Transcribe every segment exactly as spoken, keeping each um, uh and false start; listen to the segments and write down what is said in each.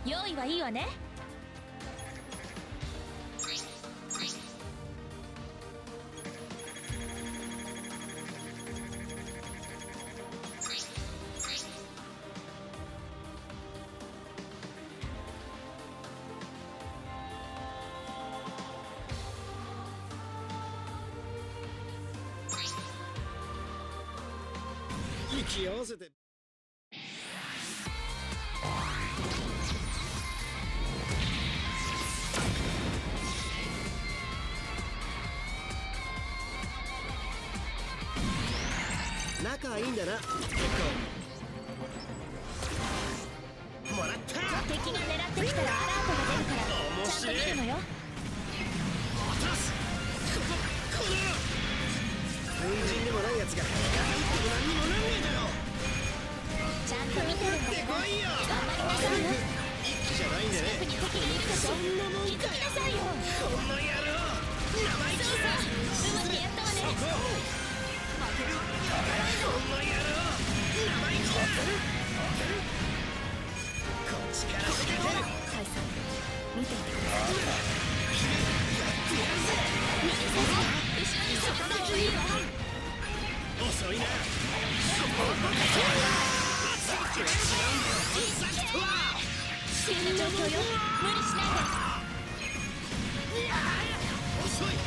用意はいいわね。 息合わせて。仲いいんだな。結構もらった。 敵が狙ってきたらアラートが出るからちゃんと見るのよ。 落とす。こここの軍人でもないやつが何にもなんねえだよ。 ちゃんと見てるんだよ。頑張りなさいよ。 一気じゃないんでね。 近くに敵がいるでしょ。気づきなさいよ。 この野郎生意気だ。 うまくやったわね。 負けるわけにはいかない。この野郎生意気だ。こっちから仕掛ける。 カイさん見ていてください。 やってやるぜ。 逃げさせ。後ろに下がった方がいいわ。 遅いな。 急な状況よ。無理しないで。 遅い。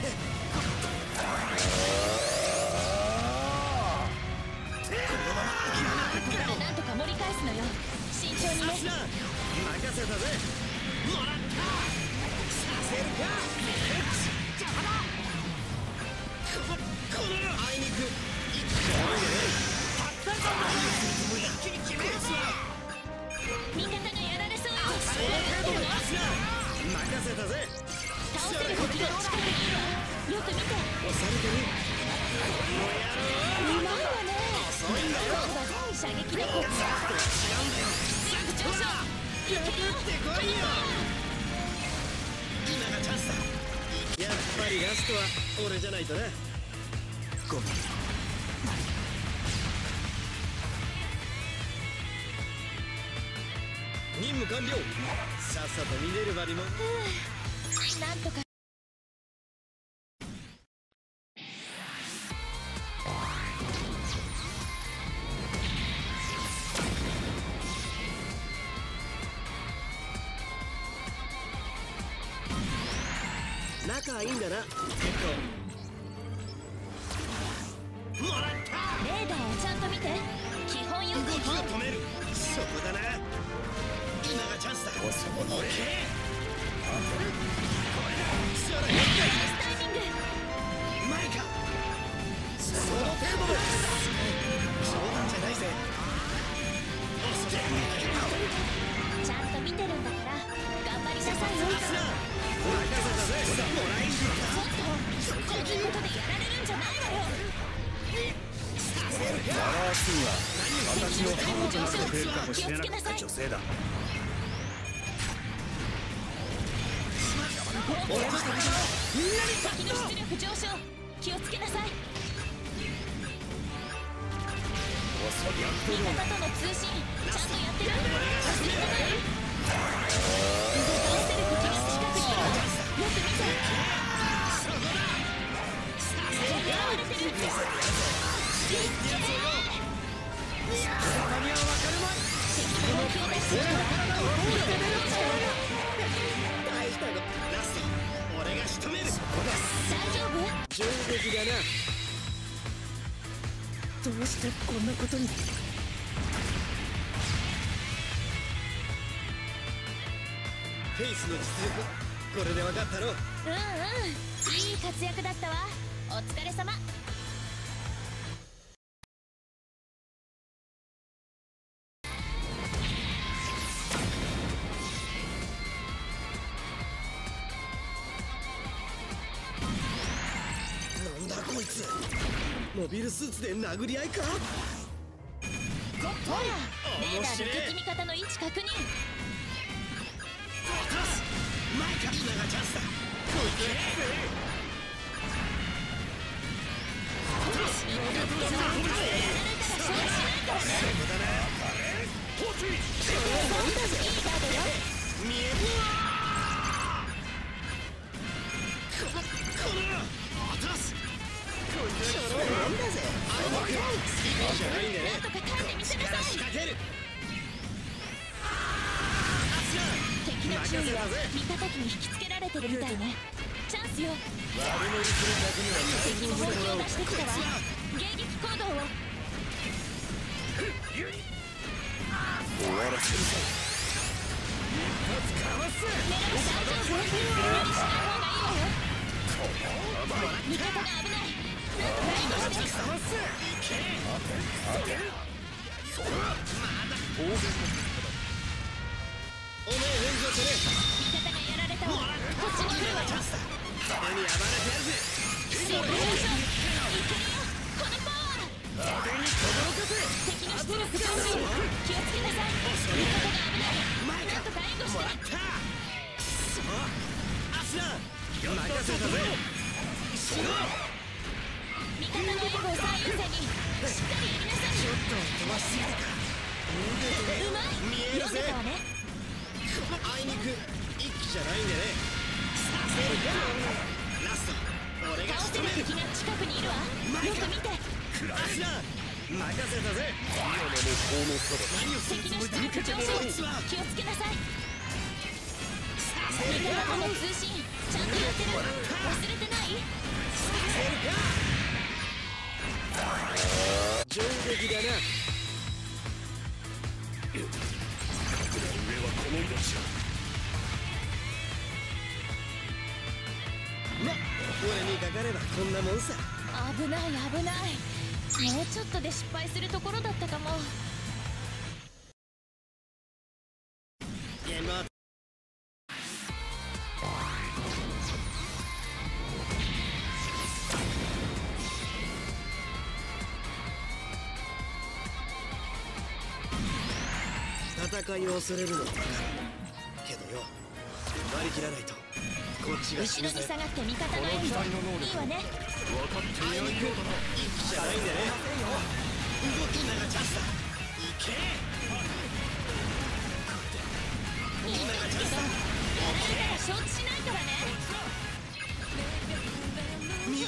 だからなんとか盛り返すのよ。慎重にね。 任せたぜ。もらった。させるか。邪魔だ。ここのあいにく一気じゃないでね。たったぞ。一気に決めるぞ。 味方がやられそうよ。 その程度のパスが任せたぜ。 倒せる敵が近くにいるわ。よく見て。 押されてる。 うまいわね。 遅いんだよ。 射撃でこっち。 違うんだよ。 全部上昇。いけよ。 ってこいよ。今がチャンスだ。やっぱりラストは俺じゃないとな。ごめん。任務完了。さっさとミネルヴァにも。 なんとか。 仲いいんだな。結構もらった。 レーダーをちゃんと見て。基本よく動きを止める。そこだな。今がチャンスだ。遅く乗れ。当てる。これだ。それ。ナイスタイミング。 うまいか。その程度だ。冗談じゃないぜ。遅け。 ちゃんと見てるんだから頑張りなさいよ。 任せたぜ。もらいに行った。 ちょっとこんなことでやられるんじゃないわよ。 させるか。 バラースには私の母となってくれるかもしれなかった女性だ。 俺の敵だ。みんなに敵の出力上昇。気をつけなさい。味方との通信ちゃんとやってる。忘れてない。倒せる敵が近くにいる。よく見て。狙われてる。 たまには分かるまい。 敵の目標出してきたら大したこと。ラスト俺が仕留める。そこだ。 大丈夫？ 上出来だな。どうしてこんなことに。フェイスの実力これで分かったろ。うんうんいい活躍だったわ。お疲れ様。 なんだこいつ。モビルスーツで殴り合いか。 ほらレーダーで敵味方の位置確認。 落とす。マイカ今がチャンスだ。こいつ落とす。 やられたら勝負しないから。 そこだな。 ポチいいカードよ。 注意は味方機に引きつけられてるみたいね。チャンスよ。 悪乗りするだけには敵も本気を出してきたわ。迎撃行動を。 終わらせるぞ。一発かわす。 狙う大丈夫。無理しない方がいいわよ。味方が危ない。なんとか援護して。 かわす。いけ。当てる。それはまだ当然のことだ。おめえ返事を取れ。 味方がやられたわ。こっちに来るわよ。 派手に暴れてやるぜ。 そうでしょ。いけるよ。このパワー。 派手に轟かせ。 敵の出力上昇。気をつけなさい。味方が危ない。なんとか援護して。 もらった。そう。アスラ任せたぜ。しろ。 味方の援護を最優先にしっかりやりなさい。 ちょっと飛ばしすぎたか。 うまい。 見えるぜ。 読んでたわね。 あいにく一気じゃないんでね。させるか。ラスト俺が倒せる仕留める。 敵が近くにいるわ。よく見て。 アスラ任せたぜ。何をする敵のつもりだ。 出力上昇。気をつけなさい。味方との通信ちゃんとやってる。忘れてない？ 上出来だな。 上はこの命だ。 ま、俺にかかればこんなもんさ。 危ない危ない。もうちょっとで失敗するところだったかも。 ゲームアウト。戦いを恐れるのは分かるけどよ、割り切らないとこっちが死ぬぜ。 後ろに下がって味方の援護いいわね。 分かっていないようだな。 一気じゃないんでね。動きながチャンスだ。いけ。 いいんですけどやられたら承知しないからね。 右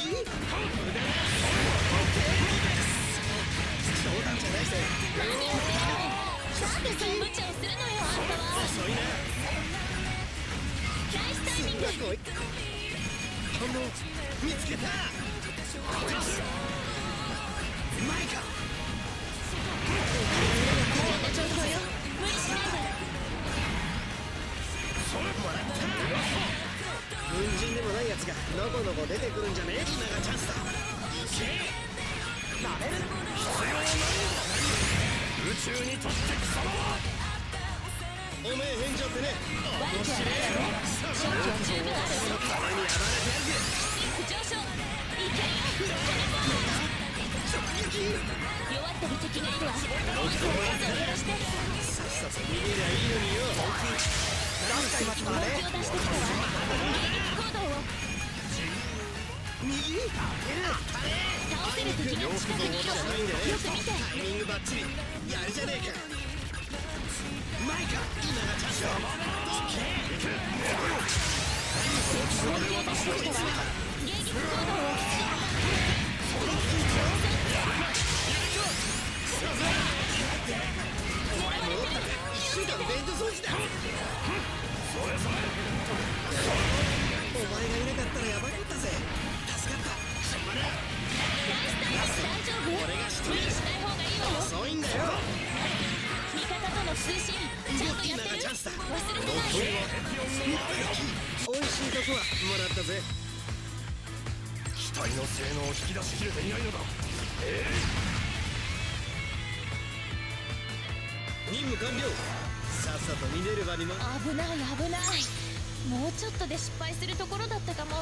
冗談じゃないぜ。 何やってるの。なんでそう無茶をするのよあんたは。 遅いな。 ナイスタイミング。 こい反応見つけた。前か。 こんな状況よ。無理しないで。 それもらった。軍人でもないやつがのこのこ出てくるんじゃねえ。今がチャンスだ。いけ。なれる。必要ないんだ。宇宙にとって貴様はおめえ返事ってね。 悪くはないわね。勝機は十分ある。 俺に暴れてやるぜ。 ス上昇。いけるよ。弱ってる敵がいるわ。数を減らして。 さっさと逃げりゃいいのによ。 本気を出してきたわ。迎撃行動を。 右倒せる敵が近くにいるわ。よく見て。 タイミングバッチリやるじゃねえか。前か。今がチャンスだ。 本気を出してきたわ。迎撃行動を。 一週間ベント掃除だ。お前がいなかったらヤバかったぜ。助かった。 ナイスタイム。大丈夫？ 俺が仕留める。 無理しない方がいいわよ。 遅いんだよ。 味方との通信ちゃんとやってる？忘れてない？ おいしいとこはもらったぜ。 機体の性能を引き出しきれていないのだ。ええ、任務完了。さっさとミネルヴァにも。 危ない危ない。もうちょっとで失敗するところだったかも。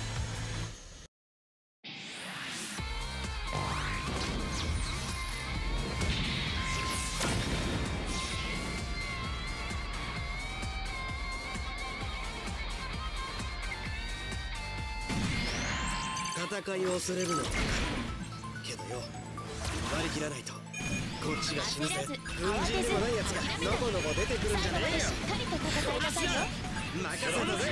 戦いを恐れるのは分かるけどよ、割り切らないとこっちが死ぬぜ。軍人でもないやつがのこのこ出てくるんじゃねえよ。 しっかりと戦いなさいよ。 任せたぜ。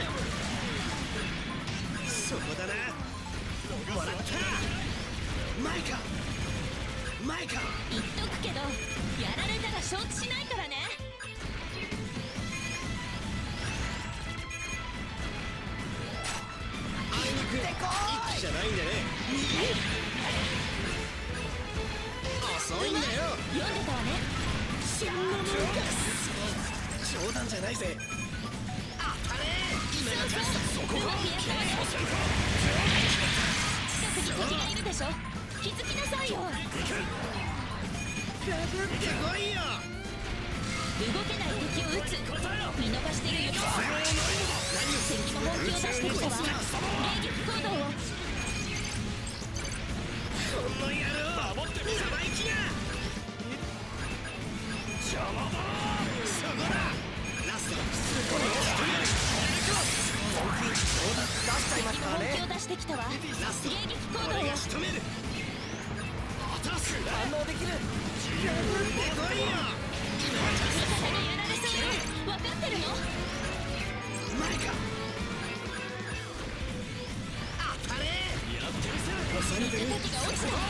そこだな。もらった。前か前か。 言っとくけどやられたら承知しないからね。 ないんでね。遅いんだよ。 読んでたわね。 そんなもんか。冗談じゃないぜ。当たれ。今がチャンスだ。そこか。 近くに敵がいるでしょ。気づきなさいよ。 かかってこいよ。 動けない敵を撃つ。見逃してるよ。敵も本気を出してきたわ。迎撃行動を。 この野郎、生意気な。邪魔だ。そこだ。ラスト。これを仕留める。出しちゃいましたからね。 本気を出してきたわ。 ラスト。 迎撃行動を。 これが仕留める。果たす。 反応できる。 出こいよ。 味方にやられそうよ。分かってるの？ 前か。当たれ。やってみせる。押されてる。 敵が落ちた。 そんな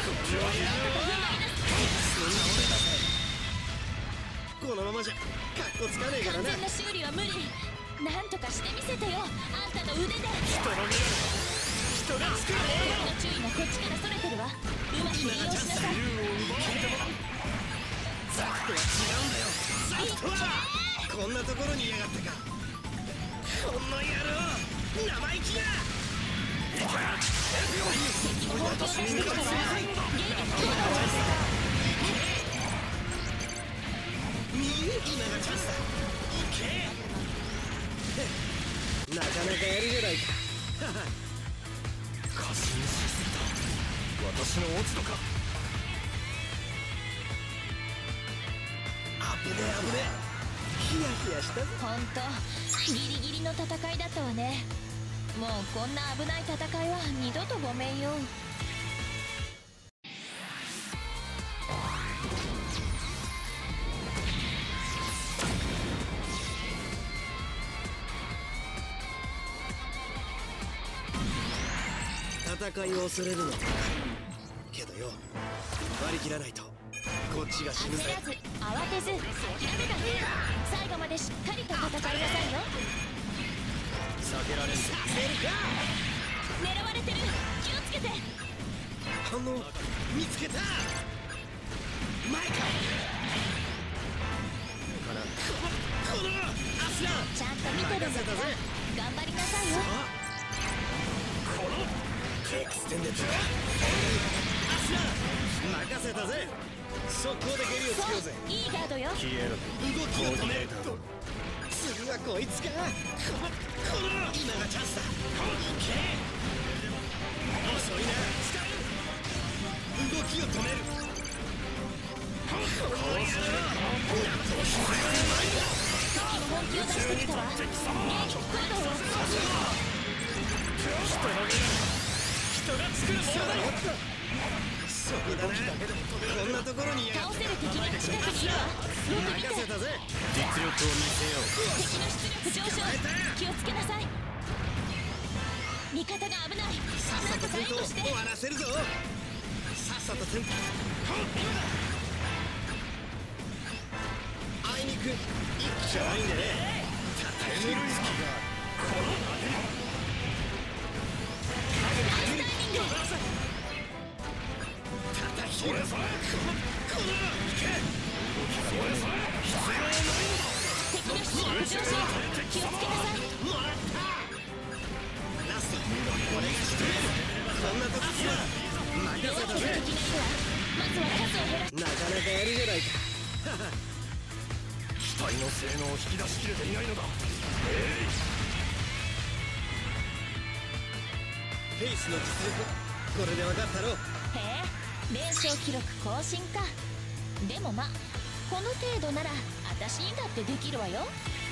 俺だぜ。このままじゃカッコつかねえからな。 完全な修理は無理。なんとかしてみせてよ。あんたの腕で。 人の見る。人がつくれ。 敵の注意がこっちからそれてるわ。うまく利用しなさい。 ザクとは違うんだよ。ザクとはこんなところにいやがったか。この野郎生意気だ。 敵も本気を出してきたわ。迎撃行動を。 右今がチャンスだ。行け。なかなかやるじゃないか。 過信しすぎた。私の落ち度か。 危ねえ危ねえ。ヒヤヒヤしたぞ。 ほんとギリギリの戦いだったわね。もうこんな危ない戦いは二度とごめんよ。 戦いを恐れるのだけどよ、割り切らないとこっちが死ぬぜ。 焦らず慌てず諦めない。最後までしっかりと戦いなさいよ。 避けられん。 させるか。 狙われてる。気をつけて。 反応見つけた。前か。このこのアスランちゃんと見てるんだから頑張りなさいよ。 このエクステンデッドアスラン任せたぜ。速攻で蹴りをつけようぜ。 そういいガードよ。 消えろ。 動きを止めると次はこいつか。このこの今がチャンスだ。行け。遅いな。動きを止める。この野郎なんとしない敵も本気を出してきたわ。迎撃行動を。 人の見る。人が作るものだよ。 そこだな。こんなところに倒せる敵が近くにいるわ。よく見て。 任せたぜ。 実力を見せよう。 敵の出力上昇。気をつけなさい。味方が危ない。 さっさと戦闘なんとか援護して。 終わらせるぞ。さっさと戦闘。あいにく一気じゃないんでね。叩きる隙がこのナイスタイミング。 叩きる。このこのいけ。 それそれ必要ないのだ。 敵の出力上昇。気をつけなさい。 もらった。ラスト俺が仕留める。こんな時は任弱ってるせたぜ。 敵がいるわ。まずは数を減らす。 なかなかやるじゃないか。 機体の性能を引き出しきれていないのだ。えい。 フェイスの実力これで分かったろ。 へえ、連勝記録更新か。でもまあこの程度なら私にだってできるわよ。